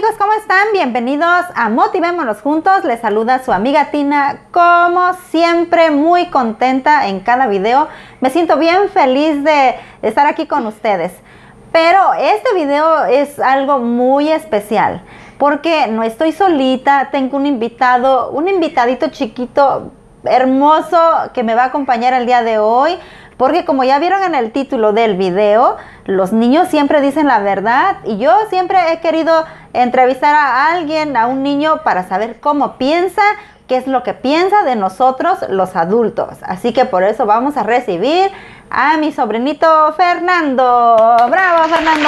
amigos, ¿cómo están? Bienvenidos a Motivémonos Juntos. Les saluda su amiga Tina, como siempre muy contenta en cada video. Me siento bien feliz de estar aquí con ustedes. Pero este video es algo muy especial porque no estoy solita, tengo un invitadito chiquito, hermoso, que me va a acompañar el día de hoy. Porque como ya vieron en el título del video, los niños siempre dicen la verdad y yo siempre he querido entrevistar a alguien, a un niño, para saber cómo piensa, qué es lo que piensa de nosotros los adultos. Así que por eso vamos a recibir a mi sobrinito Fernando. ¡Bravo, Fernando!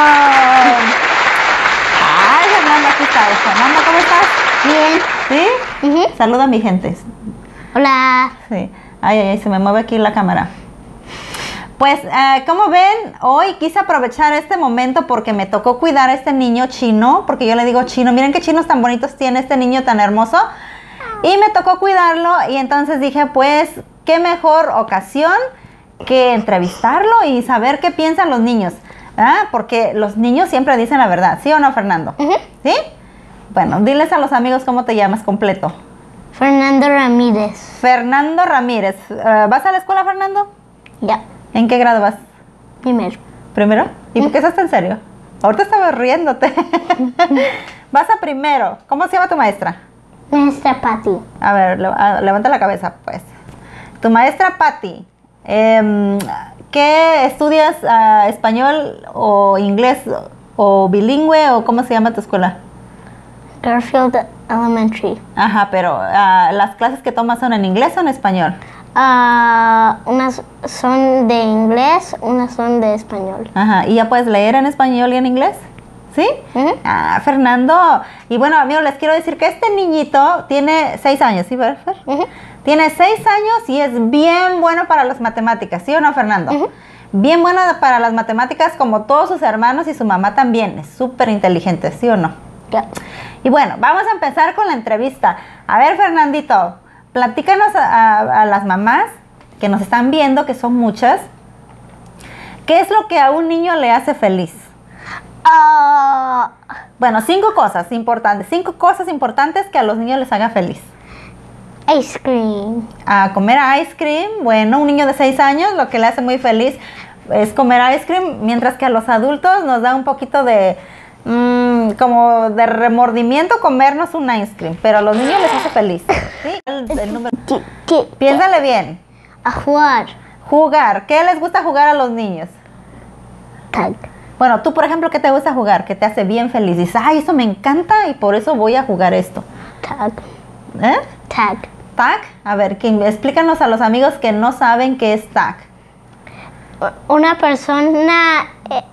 ¡Ay, Fernando, aquí está! Fernando, ¿cómo estás? Bien. ¿Sí? Saluda a mi gente. Hola. Sí. Ay, se me mueve aquí la cámara. Pues, como ven, hoy quise aprovechar este momento porque me tocó cuidar a este niño chino, porque yo le digo chino, miren qué chinos tan bonitos tiene este niño tan hermoso, y me tocó cuidarlo, y entonces dije, pues, qué mejor ocasión que entrevistarlo y saber qué piensan los niños, ¿ah? Porque los niños siempre dicen la verdad, ¿sí o no, Fernando? ¿Sí? Bueno, diles a los amigos cómo te llamas completo. Fernando Ramírez. Fernando Ramírez. ¿Vas a la escuela, Fernando? Ya. ¿En qué grado vas? Primero. ¿Primero? ¿Y por qué estás en serio? Ahorita estaba riéndote. Vas a primero. ¿Cómo se llama tu maestra? Maestra Patti. A ver, levanta la cabeza, pues. Tu maestra Patti. ¿Qué estudias? ¿Español o inglés o bilingüe o cómo se llama tu escuela? Garfield Elementary. Ajá, pero ¿las clases que tomas son en inglés o en español? Unas son de inglés, unas son de español. Ajá, ¿y ya puedes leer en español y en inglés? ¿Sí? Fernando. Y bueno, amigos, les quiero decir que este niñito tiene 6 años, ¿sí, Fer? Tiene 6 años y es bien bueno para las matemáticas, ¿sí o no, Fernando? Bien bueno para las matemáticas, como todos sus hermanos y su mamá también. Es súper inteligente, ¿sí o no? Ya. Y bueno, vamos a empezar con la entrevista. A ver, Fernandito, platícanos a las mamás que nos están viendo, que son muchas, ¿qué es lo que a un niño le hace feliz? Bueno, 5 cosas importantes que a los niños les haga feliz. Ice cream. Comer ice cream. Bueno, un niño de 6 años lo que le hace muy feliz es comer ice cream, mientras que a los adultos nos da un poquito de como de remordimiento comernos un ice cream, pero a los niños les hace feliz. ¿Sí? El número. Piénsale bien. A jugar. Jugar. ¿Qué les gusta jugar a los niños? Tag. Bueno, tú, por ejemplo, ¿qué te gusta jugar? ¿Qué te hace bien feliz? Dices, ay, eso me encanta y por eso voy a jugar esto. Tag. ¿Eh? Tag. ¿Tag? A ver, explícanos a los amigos que no saben qué es tag. Una persona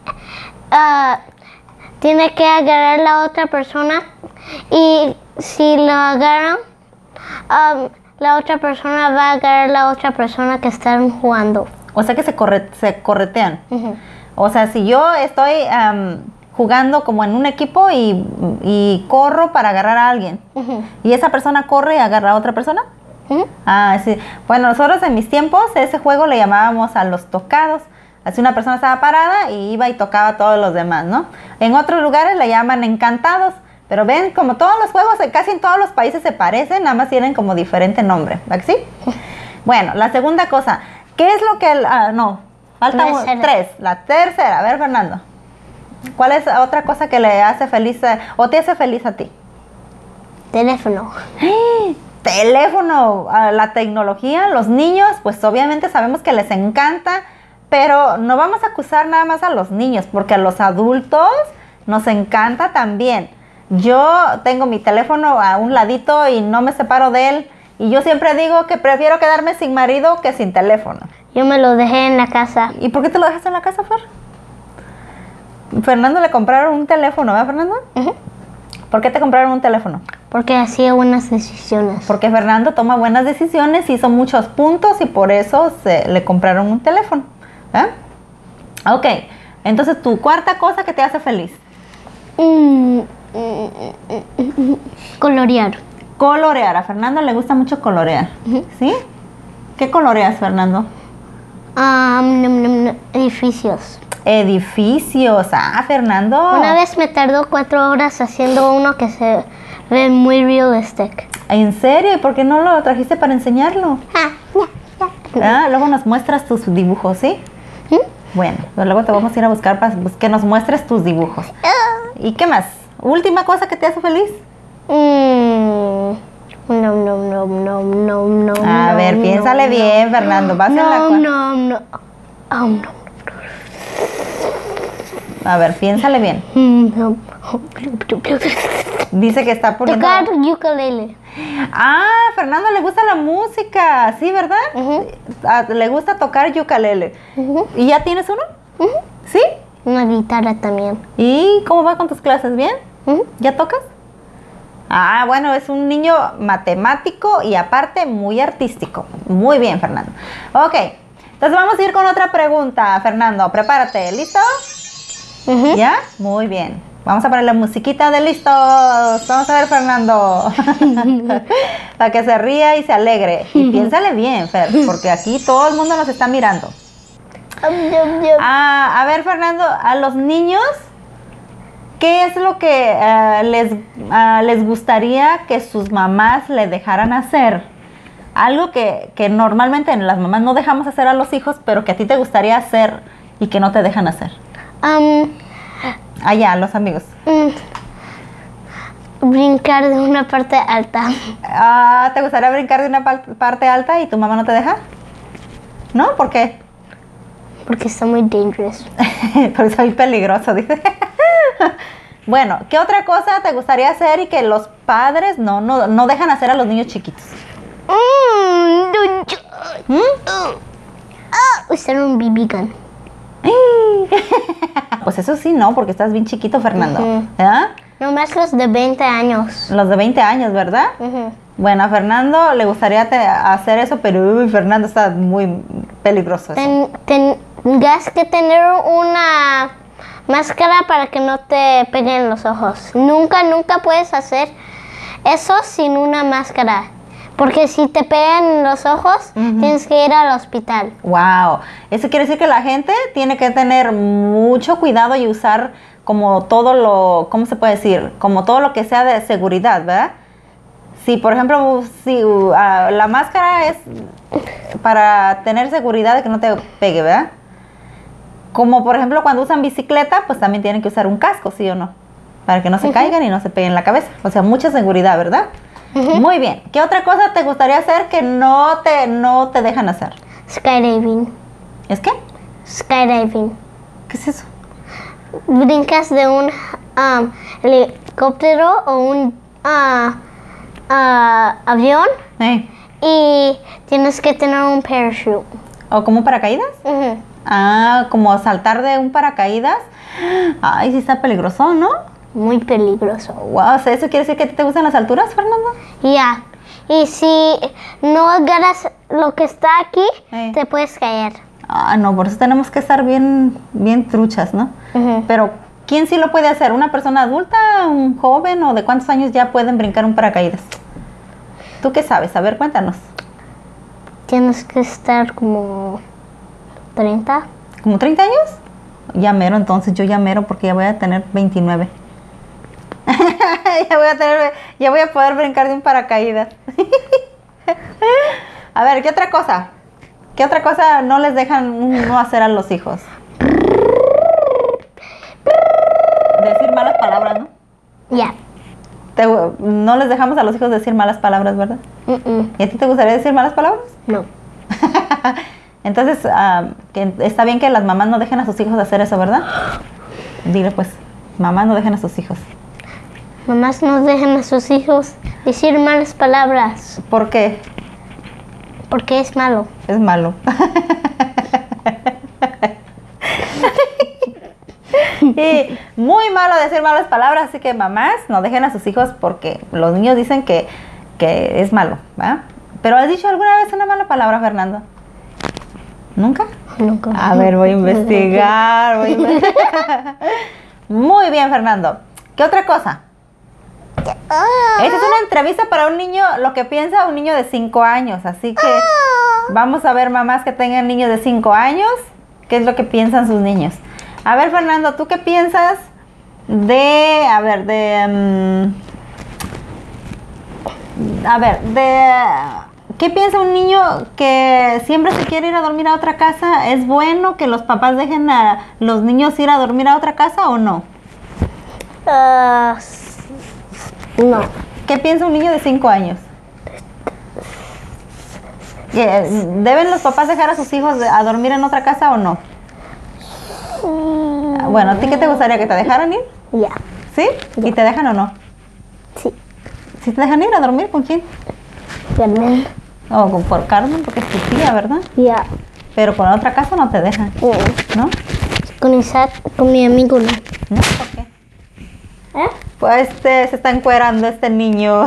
tiene que agarrar a la otra persona y si lo agarran, la otra persona va a agarrar a la otra persona que están jugando. O sea que se corretean. O sea, si yo estoy jugando como en un equipo y corro para agarrar a alguien, y esa persona corre y agarra a otra persona. Sí. Bueno, nosotros en mis tiempos ese juego le llamábamos a los tocados. Así una persona estaba parada y iba y tocaba a todos los demás, ¿no? En otros lugares le llaman encantados. Pero ven, como todos los juegos casi en todos los países se parecen, nada más tienen como diferente nombre, ¿verdad que sí? Bueno, la segunda cosa, ¿qué es lo que... falta 3, la tercera. A ver, Fernando, ¿cuál es otra cosa que le hace feliz o te hace feliz a ti? Teléfono. Teléfono, la tecnología, los niños, pues obviamente sabemos que les encanta, pero no vamos a acusar nada más a los niños, porque a los adultos nos encanta también. Yo tengo mi teléfono a un ladito y no me separo de él, y yo siempre digo que prefiero quedarme sin marido que sin teléfono. Yo me lo dejé en la casa. ¿Y por qué te lo dejaste en la casa, Fer? Fernando le compraron un teléfono, ¿verdad, Fernando? ¿Por qué te compraron un teléfono? Porque hacía buenas decisiones. Porque Fernando toma buenas decisiones, hizo muchos puntos y por eso le compraron un teléfono. Ok, entonces tu cuarta cosa que te hace feliz. Colorear. Colorear. A Fernando le gusta mucho colorear. ¿Sí? ¿Qué coloreas, Fernando? Edificios. Edificios. Ah, Fernando. Una vez me tardó 4 horas haciendo uno que se ve muy realistic. ¿En serio? ¿Y por qué no lo trajiste para enseñarlo? Ah, luego nos muestras tus dibujos, ¿sí? Bueno, pues luego te vamos a ir a buscar para que nos muestres tus dibujos. ¿Y qué más? ¿Última cosa que te hace feliz? No. A ver, piénsale bien, Fernando. Vas en la No. A ver, piénsale bien. Dice que está poniendo... Tocar ukulele. Ah, Fernando le gusta la música, ¿sí, verdad? Le gusta tocar ukulele. ¿Y ya tienes uno? ¿Sí? Una guitarra también. ¿Y cómo va con tus clases? ¿Bien? ¿Ya tocas? Ah, bueno, es un niño matemático y aparte muy artístico. Muy bien, Fernando. Ok, entonces vamos a ir con otra pregunta, Fernando. Prepárate, ¿listo? ¿Ya? Muy bien. Vamos a poner la musiquita de listos. Vamos a ver, Fernando. Para que se ría y se alegre. Y piénsale bien, Fer, porque aquí todo el mundo nos está mirando. A ver, Fernando, a los niños, ¿qué es lo que les gustaría que sus mamás le dejaran hacer? Algo que normalmente las mamás no dejamos hacer a los hijos, pero que a ti te gustaría hacer y que no te dejan hacer. Allá, los amigos. Brincar de una parte alta. ¿Te gustaría brincar de una parte alta y tu mamá no te deja? ¿No? ¿Por qué? Porque está muy dangerous. Porque está muy peligroso, dice. Bueno, ¿qué otra cosa te gustaría hacer y que los padres no dejan hacer a los niños chiquitos? Usar un BB gun. Pues eso sí, no, porque estás bien chiquito, Fernando. Nomás los de 20 años. Los de 20 años, ¿verdad? Bueno, a Fernando le gustaría hacer eso, pero Fernando está muy peligroso. Tendrás que tener una máscara para que no te peguen los ojos. Nunca puedes hacer eso sin una máscara. Porque si te pegan los ojos, tienes que ir al hospital. Wow, eso quiere decir que la gente tiene que tener mucho cuidado y usar como todo lo, ¿cómo se puede decir? Como todo lo que sea de seguridad, ¿verdad? Si, por ejemplo, si la máscara es para tener seguridad de que no te pegue, ¿verdad? Como, por ejemplo, cuando usan bicicleta, pues también tienen que usar un casco, ¿sí o no? Para que no se caigan y no se peguen la cabeza. O sea, mucha seguridad, ¿verdad? Muy bien. ¿Qué otra cosa te gustaría hacer que no te dejan hacer? Skydiving. ¿Es qué? Skydiving. ¿Qué es eso? Brincas de un helicóptero o un avión y tienes que tener un parachute. ¿O como un paracaídas? Como saltar de un paracaídas. Ay, sí está peligroso, ¿no? Muy peligroso. Wow, o sea, ¿eso quiere decir que te gustan las alturas, Fernando? Ya. Y si no agarras lo que está aquí, te puedes caer. No, por eso tenemos que estar bien truchas, ¿no? Pero, ¿quién sí lo puede hacer? ¿Una persona adulta, un joven o de cuántos años ya pueden brincar un paracaídas? ¿Tú qué sabes? A ver, cuéntanos. Tienes que estar como 30. ¿Como 30 años? Ya mero, entonces yo ya mero porque ya voy a tener 29. ya voy a poder brincar de un paracaídas. A ver, ¿qué otra cosa? ¿Qué otra cosa no les dejan no hacer a los hijos? Decir malas palabras, ¿no? Ya. No les dejamos a los hijos decir malas palabras, ¿verdad? ¿Y a ti te gustaría decir malas palabras? No. Entonces, que está bien que las mamás no dejen a sus hijos hacer eso, ¿verdad? Dile pues, mamás no dejen a sus hijos. Mamás no dejan a sus hijos decir malas palabras. ¿Por qué? Porque es malo. Es malo. Y muy malo decir malas palabras, así que mamás no dejen a sus hijos porque los niños dicen que es malo, ¿verdad? ¿Pero has dicho alguna vez una mala palabra, Fernando? ¿Nunca? Nunca. A ver, voy a investigar. Muy bien, Fernando. ¿Qué otra cosa? Esta es una entrevista para un niño, lo que piensa un niño de 5 años. Así que vamos a ver mamás que tengan niños de 5 años, qué es lo que piensan sus niños. A ver, Fernando, ¿tú qué piensas de, a ver, ¿qué piensa un niño que siempre se quiere ir a dormir a otra casa? ¿Es bueno que los papás dejen a los niños ir a dormir a otra casa o no? No. ¿Qué piensa un niño de 5 años? ¿Deben los papás dejar a sus hijos a dormir en otra casa o no? Bueno, ¿a ti qué te gustaría? ¿Que te dejaran ir? Ya. ¿Sí? ¿Y te dejan o no? Sí. ¿Sí te dejan ir a dormir? ¿Con quién? Carmen. O por Carmen, porque es tu tía, ¿verdad? Ya. Pero con otra casa no te dejan, ¿no? Con Isaac, con mi amigo, no. ¿No? ¿Por qué? ¿Eh? Pues se está encuerando este niño.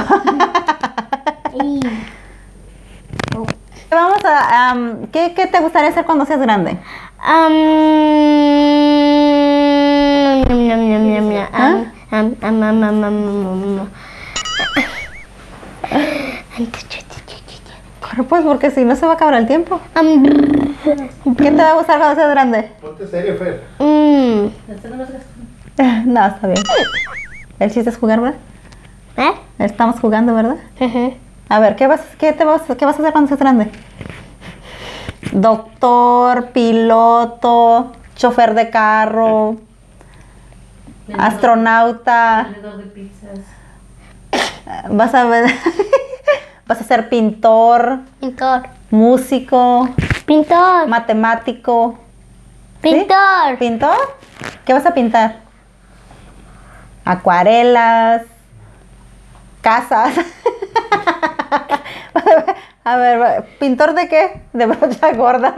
Vamos a... ¿qué te gustaría hacer cuando seas grande? Pues porque si no se va a acabar el tiempo. ¿Qué te va a gustar cuando seas grande? Ponte serio, Fer. No, está bien. El chiste es jugar, ¿verdad? Estamos jugando, ¿verdad? A ver, ¿qué vas a hacer cuando seas grande? Doctor, piloto, chofer de carro, astronauta. Vendedor de pizzas. Vas a ser pintor, Pintor. músico, Pintor. matemático. Pintor. ¿Pintor? ¿Qué vas a pintar? Acuarelas, casas. A ver, ¿pintor de qué? De brocha gorda.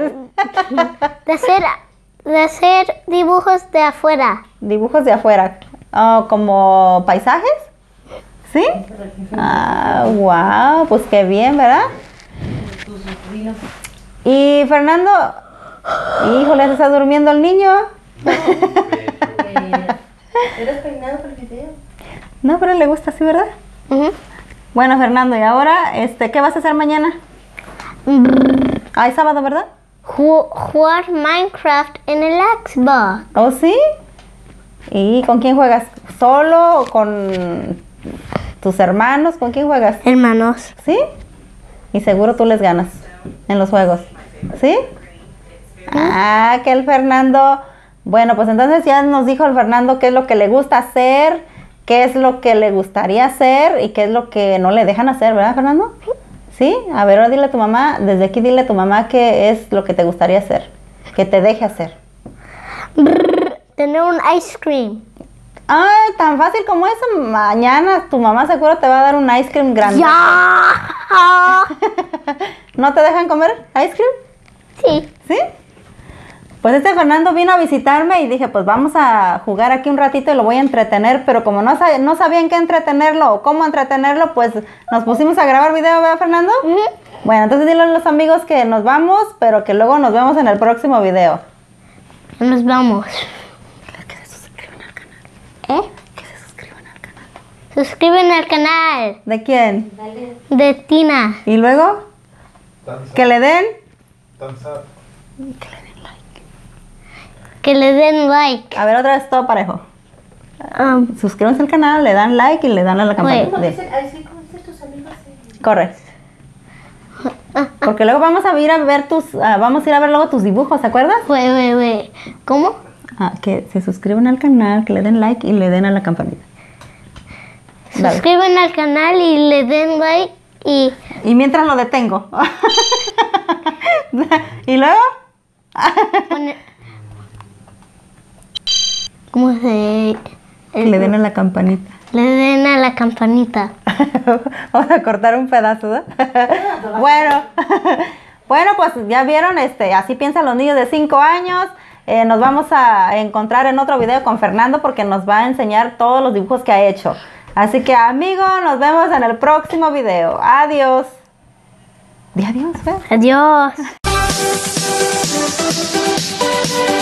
De hacer dibujos de afuera. Dibujos de afuera. Oh, ¿como paisajes? ¿Sí? Ah, wow, pues qué bien, ¿verdad? Y Fernando, híjole, ¿se está durmiendo el niño? ¿Eres peinado para el video? No, pero le gusta así, ¿verdad? Bueno, Fernando, y ahora, ¿qué vas a hacer mañana? Ah, es sábado, ¿verdad? Jugar Minecraft en el Xbox. ¿Oh, sí? ¿Y con quién juegas? ¿Solo o con tus hermanos? ¿Con quién juegas? Hermanos. ¿Sí? Y seguro tú les ganas en los juegos. ¿Sí? Ah, que el Fernando... Bueno, pues entonces ya nos dijo el Fernando qué es lo que le gusta hacer, qué es lo que le gustaría hacer y qué es lo que no le dejan hacer, ¿verdad, Fernando? ¿Sí? A ver, ahora dile a tu mamá, desde aquí dile a tu mamá qué es lo que te gustaría hacer, que te deje hacer. Tener un ice cream. Ay, tan fácil como eso. Mañana tu mamá seguro te va a dar un ice cream grande. ¡Ya! ¿No te dejan comer ice cream? Sí. ¿Sí? Pues Fernando vino a visitarme y dije, pues vamos a jugar aquí un ratito y lo voy a entretener, pero como no sabía en qué entretenerlo o cómo entretenerlo, pues nos pusimos a grabar video, ¿verdad, Fernando? Bueno, entonces dile a los amigos que nos vamos, pero que luego nos vemos en el próximo video. Nos vamos. Que se suscriban al canal. ¿Eh? Que se suscriban al canal. Suscriben al canal ¿De quién? de Tina. ¿Y luego? Thumbs up. Que le den. Thumbs up. Que le den like. A ver, otra vez todo parejo. Suscríbanse al canal, le dan like y le dan a la campanita. Así como dicen tus amigos. Corre. Porque luego vamos a ir a ver luego tus dibujos, ¿se acuerdas? Wait. ¿Cómo? Que se suscriban al canal, que le den like y le den a la campanita. Dale. Suscriben al canal y le den like y... Y mientras lo detengo. ¿Y luego? ¿Cómo se...? Que le den a la campanita. Le den a la campanita. Vamos a cortar un pedazo, ¿no? Bueno, pues ya vieron, así piensan los niños de 5 años. Nos vamos a encontrar en otro video con Fernando porque nos va a enseñar todos los dibujos que ha hecho. Así que, amigos, nos vemos en el próximo video. Adiós. Di adiós, Fer. Adiós.